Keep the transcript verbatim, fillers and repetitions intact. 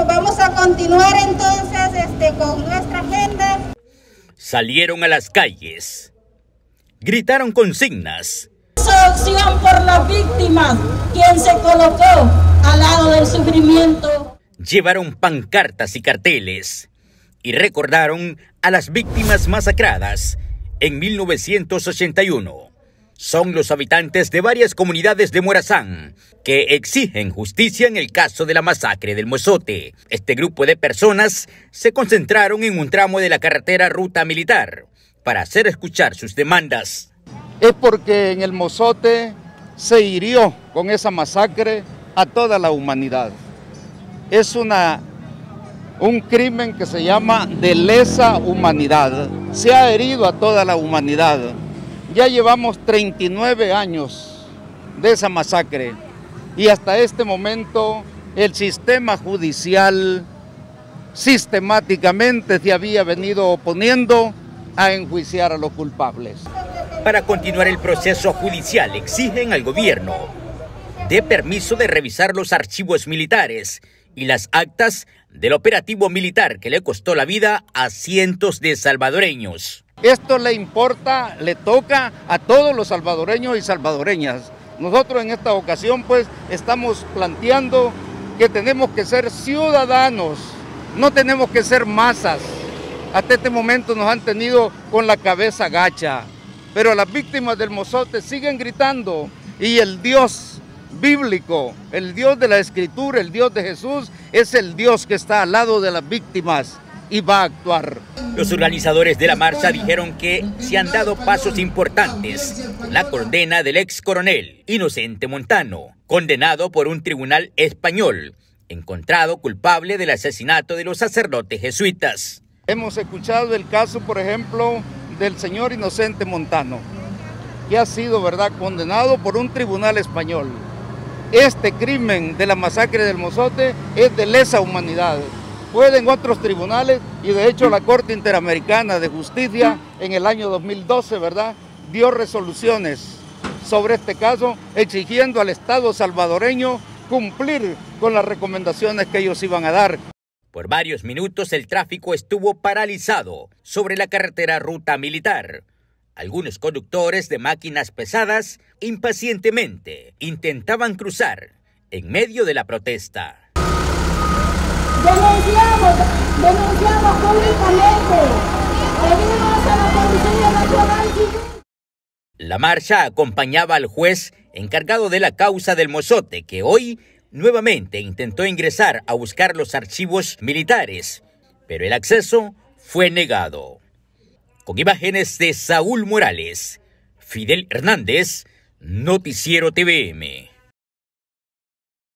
Bueno, vamos a continuar entonces este, con nuestra agenda. Salieron a las calles, gritaron consignas. Opción por las víctimas, quien se colocó al lado del sufrimiento. Llevaron pancartas y carteles y recordaron a las víctimas masacradas en mil novecientos ochenta y uno. Son los habitantes de varias comunidades de Morazán que exigen justicia en el caso de la masacre del Mozote. Este grupo de personas se concentraron en un tramo de la carretera Ruta Militar para hacer escuchar sus demandas. Es porque en el Mozote se hirió con esa masacre a toda la humanidad. Es una, un crimen que se llama de lesa humanidad. Se ha herido a toda la humanidad. Ya llevamos treinta y nueve años de esa masacre y hasta este momento el sistema judicial sistemáticamente se había venido oponiendo a enjuiciar a los culpables. Para continuar el proceso judicial exigen al gobierno dé permiso de revisar los archivos militares y las actas del operativo militar que le costó la vida a cientos de salvadoreños. Esto le importa, le toca a todos los salvadoreños y salvadoreñas. Nosotros en esta ocasión pues estamos planteando que tenemos que ser ciudadanos, no tenemos que ser masas. Hasta este momento nos han tenido con la cabeza gacha, pero las víctimas del Mozote siguen gritando y el Dios bíblico, el Dios de la Escritura, el Dios de Jesús, es el Dios que está al lado de las víctimas y va a actuar. Los organizadores de la marcha dijeron que se han dado pasos importantes con la condena del ex coronel Inocente Montano, condenado por un tribunal español, encontrado culpable del asesinato de los sacerdotes jesuitas. Hemos escuchado el caso, por ejemplo, del señor Inocente Montano, que ha sido, ¿verdad?, condenado por un tribunal español. Este crimen de la masacre del Mozote es de lesa humanidad. Pueden otros tribunales, y de hecho la Corte Interamericana de Justicia en el año dos mil doce, ¿verdad?, dio resoluciones sobre este caso, exigiendo al Estado salvadoreño cumplir con las recomendaciones que ellos iban a dar. Por varios minutos el tráfico estuvo paralizado sobre la carretera Ruta Militar. Algunos conductores de máquinas pesadas impacientemente intentaban cruzar en medio de la protesta. Denunciamos, denunciamos públicamente. Pedimos a la Policía Nacional Civil. La marcha acompañaba al juez encargado de la causa del Mozote, que hoy nuevamente intentó ingresar a buscar los archivos militares, pero el acceso fue negado. Con imágenes de Saúl Morales, Fidel Hernández, Noticiero T V M.